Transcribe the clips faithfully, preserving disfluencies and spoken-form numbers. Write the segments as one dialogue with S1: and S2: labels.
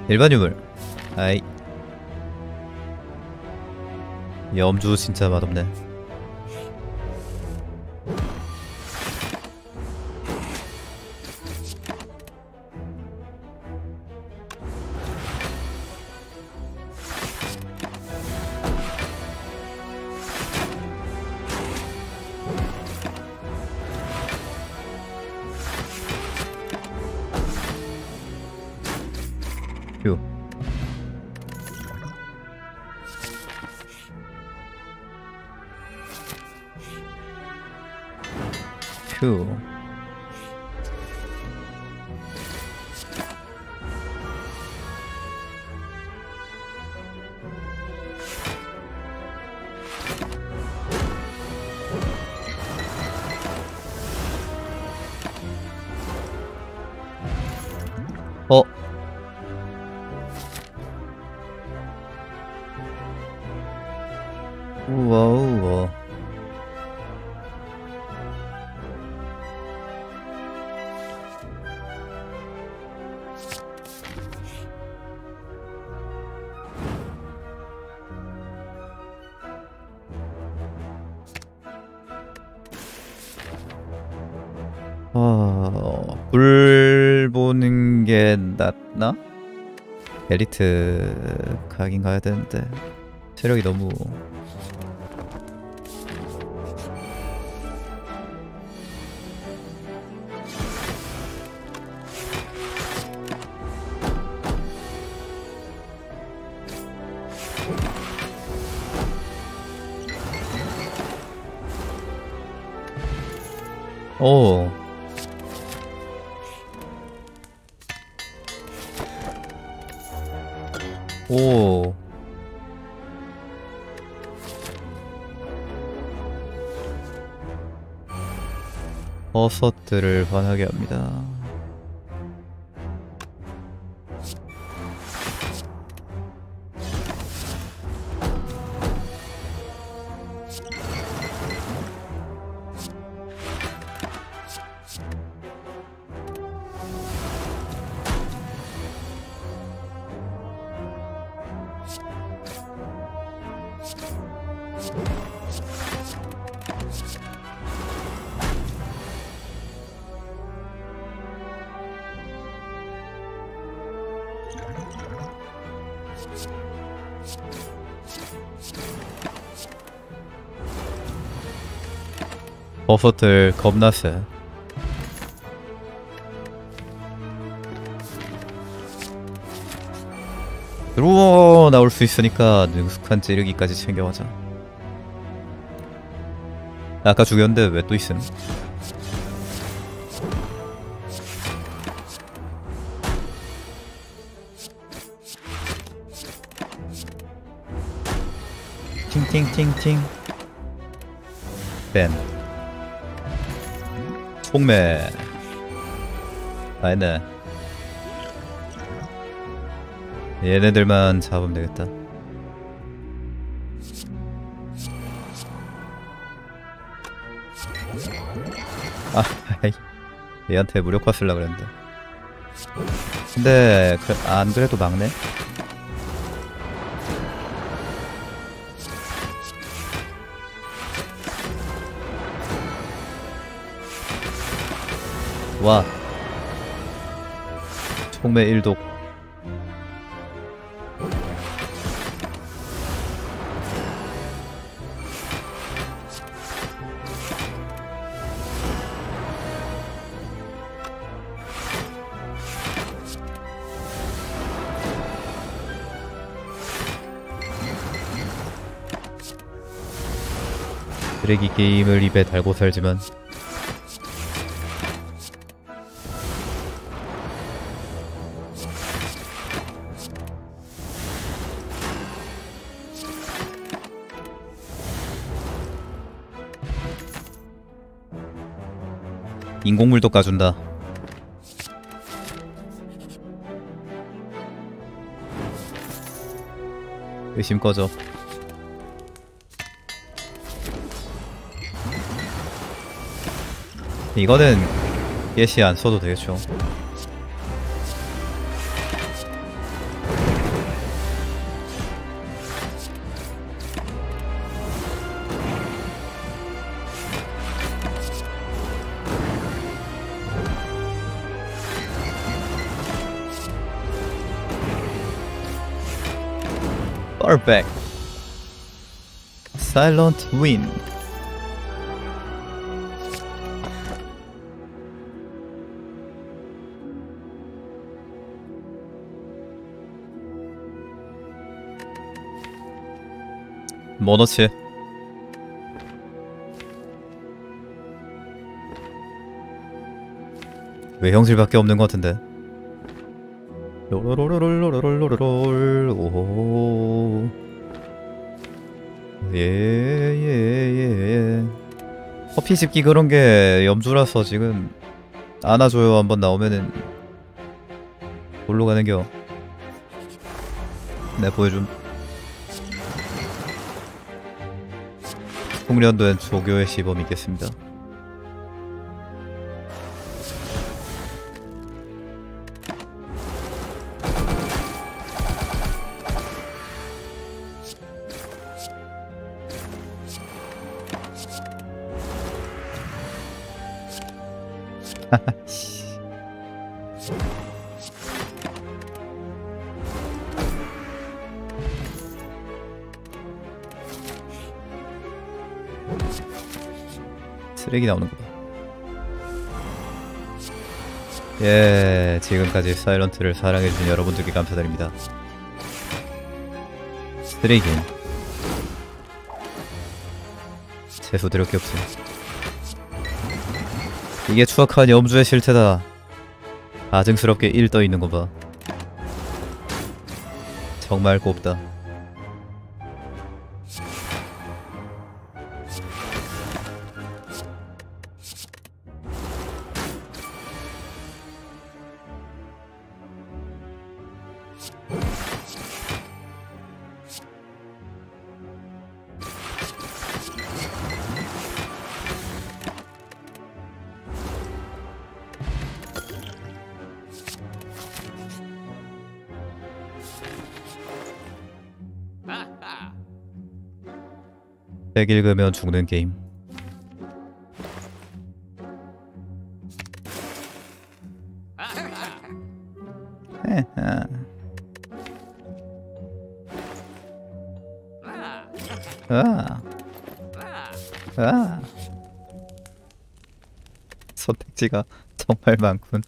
S1: 일반 유물. 아이. 염주 진짜 맛없네. 휴. 휴. 어? 우와 우와. 어... 불 보는 게 낫나? 엘리트 가긴 가야 되는데 체력이 너무 오. 오. 버섯들을 반하게 합니다. 버섯들 겁나 세. 들어와 나올 수 있으니까 능숙한 찌르기까지 챙겨가자. 아까 죽였는데 왜 또 있음? 팅팅팅팅 뱀 총매 아니네. 얘네들만 잡으면 되겠다. 아, 아이. 얘한테 무력화 쓰려고 그랬는데. 근데 그, 안 그래도 막네? 와. 총매 일독. 쓰레기 게임을 입에 달고 살지만 인공물도 까준다. 의심 꺼져. 이거는 예시 안 써도 되겠죠. Perfect. Silent Wind. 뭐 넣지? 외형질밖에 없는 것 같은데. 롤롤롤롤롤롤롤롤. 오호. 예예예. 커피 집기 그런 게 염주라서 지금 안아줘요 한번 나오면은 골로 가는겨. 네 보여줌. 숙련된 조교의 시범이겠습니다. 쓰레기 나오는 거 봐. 예, 지금까지 사일런트를 사랑해준 여러분들께 감사드립니다. 쓰레기 재수 드릴 게 없지. 이게 추악한 염주의 실태다. 아증스럽게 일 떠 있는 거 봐. 정말 곱다. 책 읽으면 죽는 게임. 아. 아. 선택지가 정말 많군.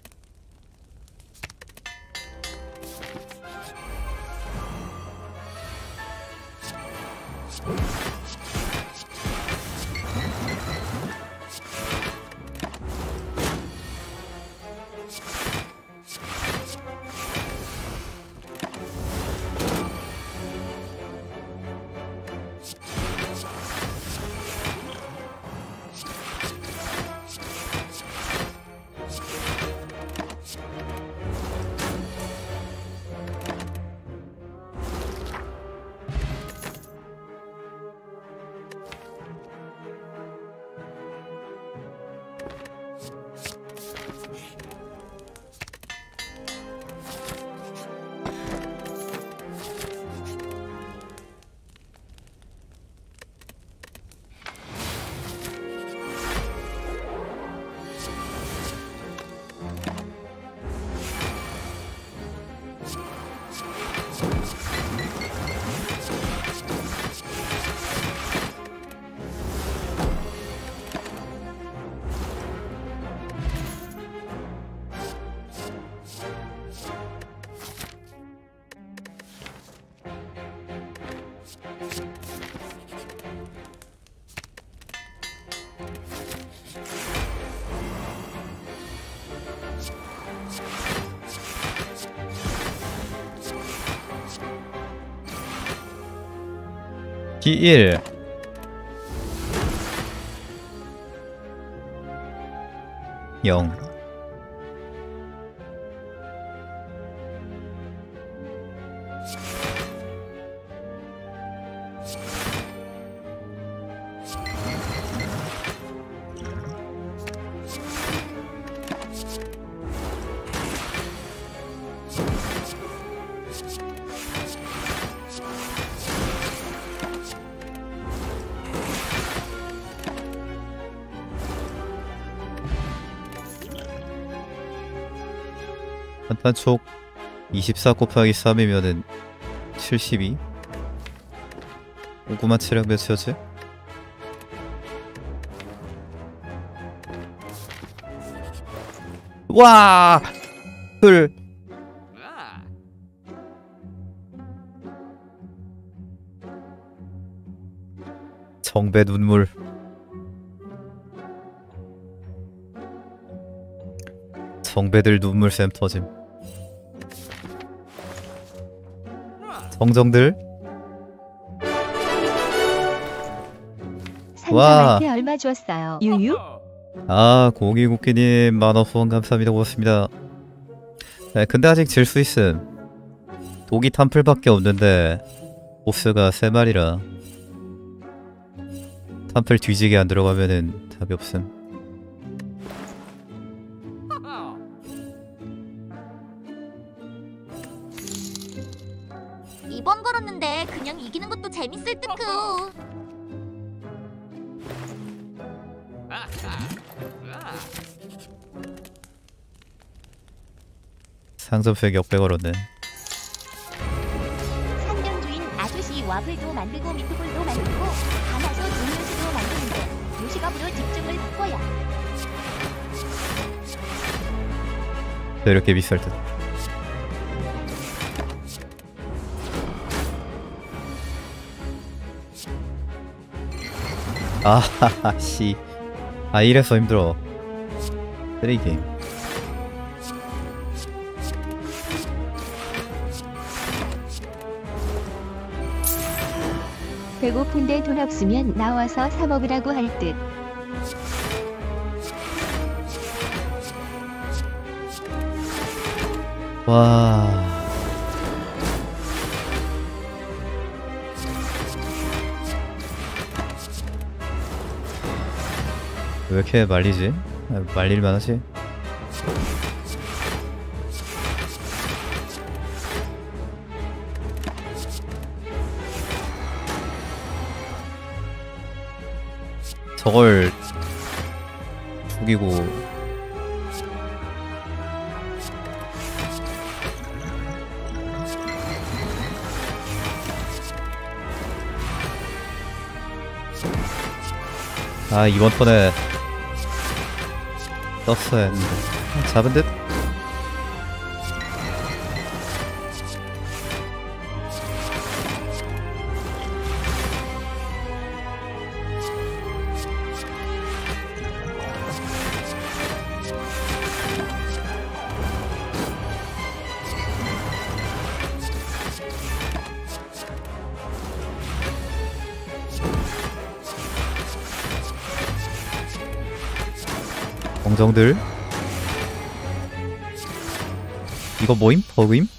S1: 일 영 한탄촉 이십사 곱하기 삼이면은 칠십이? 오구만 체력 몇이었지? 와! 헐. 정배 눈물. 정배들 눈물 샘 터짐. 정정들. 와.
S2: 산삼한테 얼마 줬어요? 유유?
S1: 아, 고기국기님 만원 후원 감사합니다. 고맙습니다. 네, 근데 아직 질 수 있음. 독이 탐플밖에 없는데 보스가 세 마리라 탐플 뒤지게 안 들어가면은 답이 없음.
S3: 이번 걸었는데 그냥 이기는 것도 재밌을 듯크.
S1: 상점팩 역배 걸었네.
S3: 상점주인 아저씨 와플도 만들고 미트볼도 만들고 가마솥 음료수도 만드는데 요식업으로 집중을 바꿔야.
S1: 이렇게 비쌀 듯. 아하하 씨. 아 이래서 힘들어. 쓰레기 게임.
S2: 배고픈데 돈 없으면 나와서 사 먹으라고 할 듯.
S1: 와. 왜 이렇게 말리지? 아, 말릴만 하지? 저걸 죽이고 아 이번 턴에 떴어야 했는데 잡은 듯? 정정들 이거 뭐임? 버그임?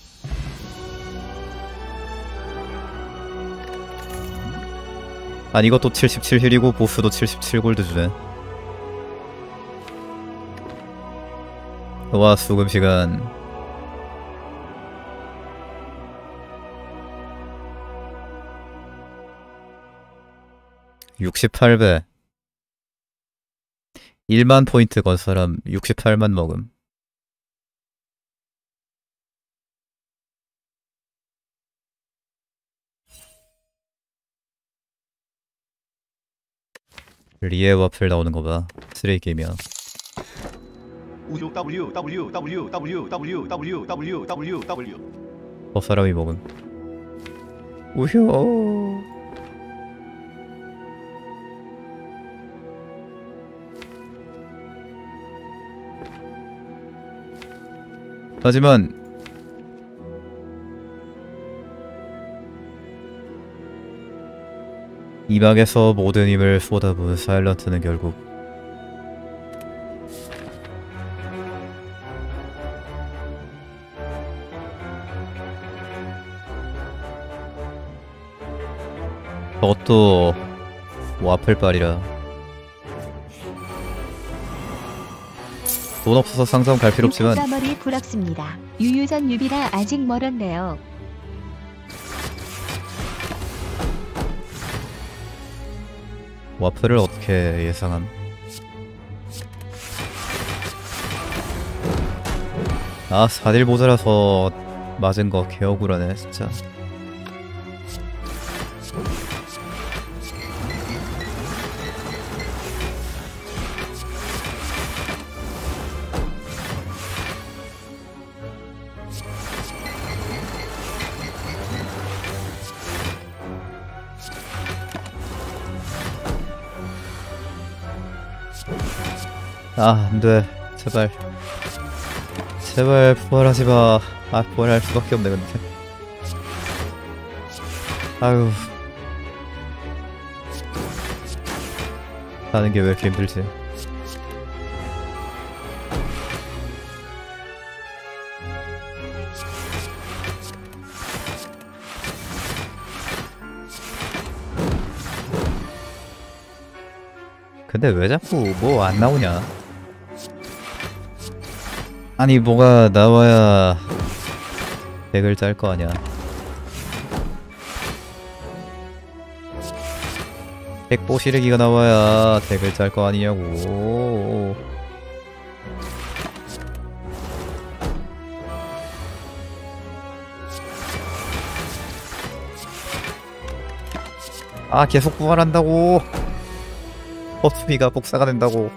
S1: 아니 이것도 칠십칠 힐이고 보스도 칠십칠 골드 주네. 와 수금시간 육십팔 배 일만 포인트 건 사람 육십팔만 먹음. 리에 와플 나오는 거 봐. 쓰레기 게임이야.
S4: W W W W W W W W W
S1: 저 사람이 먹음. 우효. 하지만 이 막에서 모든 힘을 쏟아부은 사일런트는 결국 저것도 와플빨이라 돈 없어서 상점 갈 필요 없지만
S2: 머리 부럽습니다. 유유전 유비라 아직 멀었네요.
S1: 와플을 어떻게 예상함? 아 사 딜 모자라서 맞은 거 개억울하네 진짜. 아, 안돼. 제발. 제발 부활하지마. 아, 부활할 수밖에 없네 근데. 아유, 사는 게 왜 이렇게 힘들지? 근데 왜 자꾸 뭐 안 나오냐? 아니, 뭐가 나와야 덱을 짤 거 아니야. 덱 뽀시르기가 나와야 덱을 짤 거 아니냐고. 아, 계속 부활한다고. 버스비가 복사가 된다고.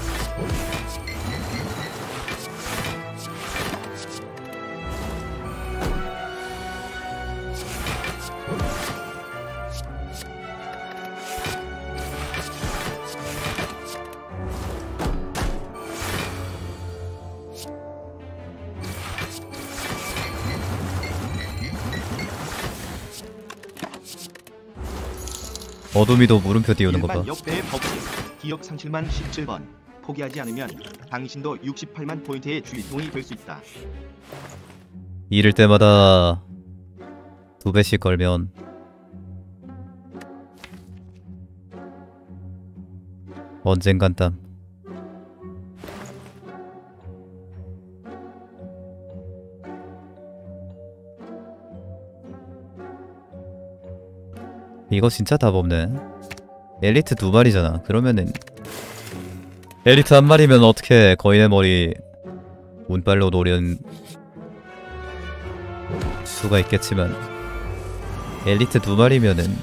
S1: 어둠이도 물음표 띄우는 거 봐.
S4: 일반 역대의 법칙. 기억 상실만 십칠 번. 포기하지 않으면 당신도 육십팔만 포인트의 주인공이 될 수 있다.
S1: 잃을 때마다 두 배씩 걸면 언젠간 땀. 이거 진짜 답 없네. 엘리트 두 마리잖아. 그러면은 엘리트 한 마리면 어떻게 거인의 머리 운빨로 노린 수가 있겠지만 엘리트 두 마리면은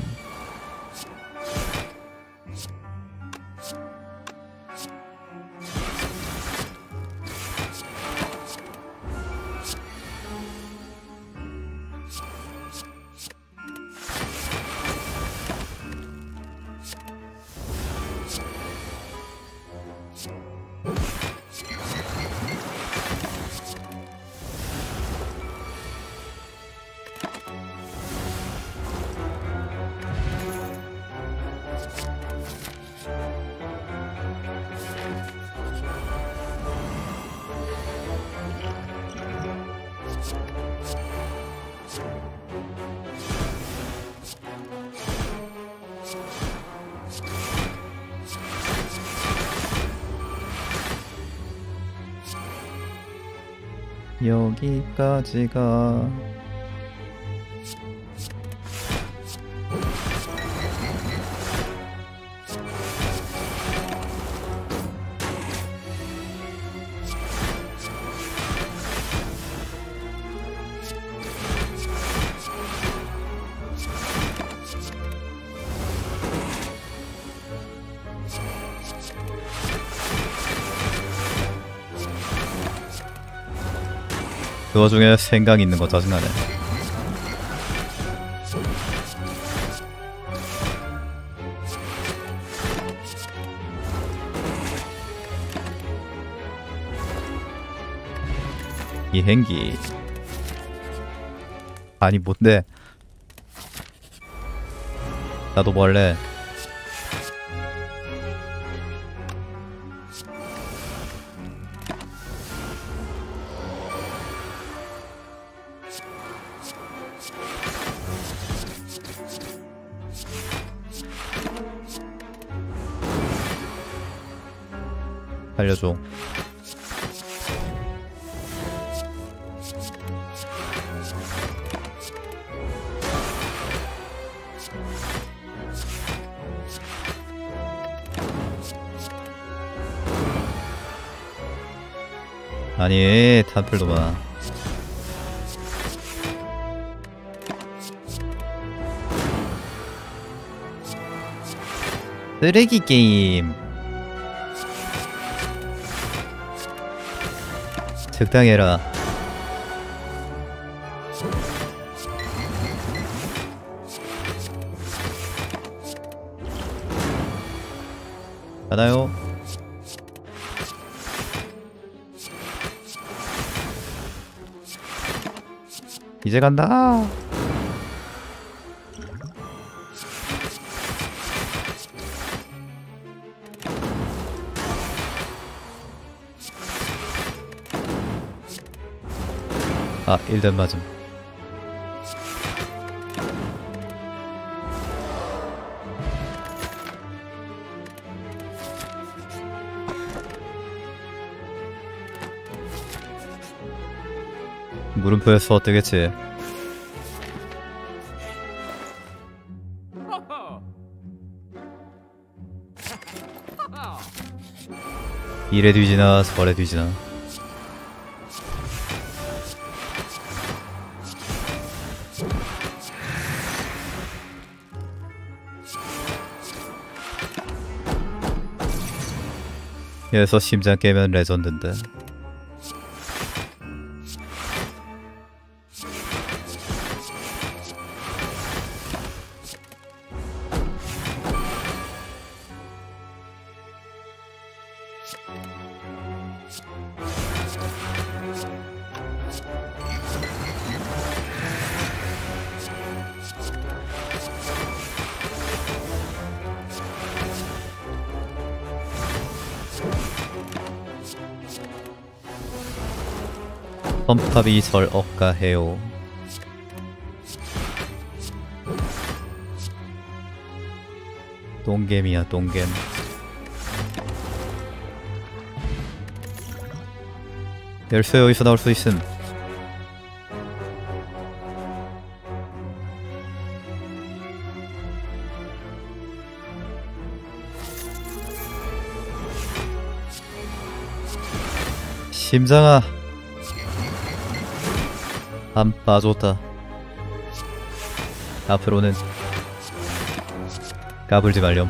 S1: 여기까지가 그 와중에 생각 있는 거 짜증나네. 비행기. 아니 뭔데? 나도 뭐 할래? 알려줘. 아니 탄플도마. 쓰레기 게임. 적당해라. 가나요? 이제 간다. 아, 일 단 맞음. 물음표에서 어떻겠지? 이래 뒤지나 저래 뒤지나. 여기서 심장 깨면 레전드인데. 펌팝이 절 억가해요. 똥겜이야 똥겜. 열쇠 여기서 나올 수 있음. 심장아, 안 빠졌다. 앞으로는 까불지 말렴.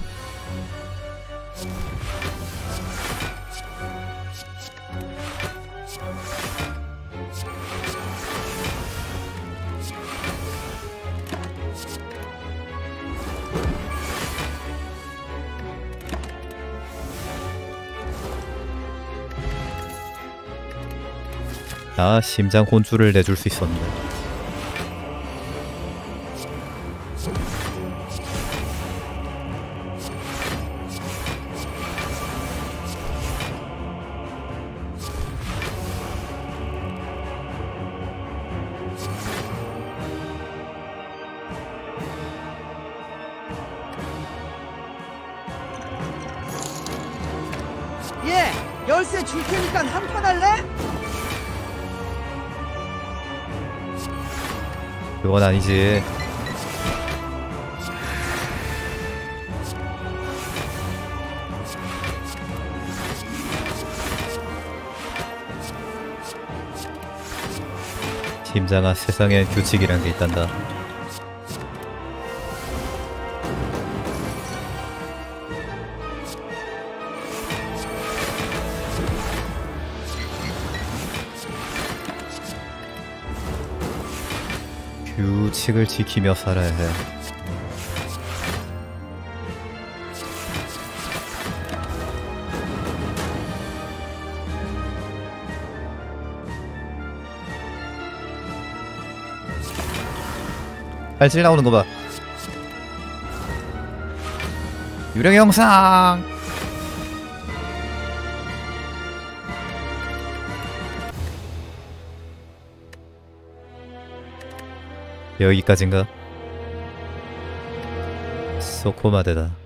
S1: 아, 심장 혼쭐을 내줄 수 있었는데.
S5: 예, 열쇠 줄 테니까 한 판 할래?
S1: 그건 아니지. 심장아, 세상에 규칙이란 게 있단다. 규칙을 지키며 살아야 해. 발질 나오는 거 봐. 유령 영상. 여기까지인가? 소코마데다.